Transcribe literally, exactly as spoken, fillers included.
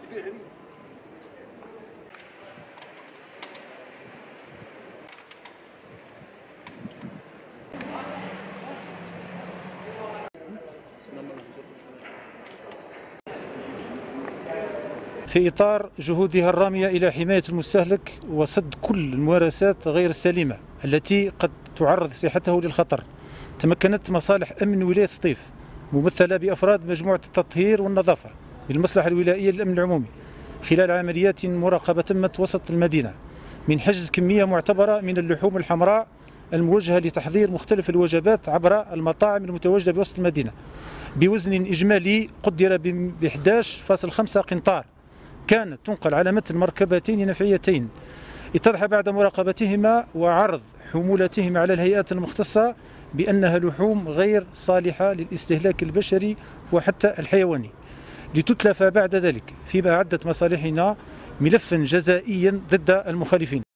في إطار جهودها الرامية إلى حماية المستهلك وصد كل الممارسات غير السليمة التي قد تعرض صحته للخطر، تمكنت مصالح أمن ولاية سطيف ممثلة بأفراد مجموعة التطهير والنظافة بالمصلحة الولائية للأمن العمومي خلال عمليات مراقبة تمت وسط المدينة من حجز كمية معتبرة من اللحوم الحمراء الموجهة لتحضير مختلف الوجبات عبر المطاعم المتواجدة بوسط المدينة بوزن إجمالي قدر ب إحدى عشر فاصلة خمسة قنطار، كانت تنقل على متن مركبتين نفعيتين اتضح بعد مراقبتهما وعرض حمولتهما على الهيئات المختصة بأنها لحوم غير صالحة للاستهلاك البشري وحتى الحيواني، لتتلف بعد ذلك، فيما أعدت مصالحنا ملفا جزائيا ضد المخالفين.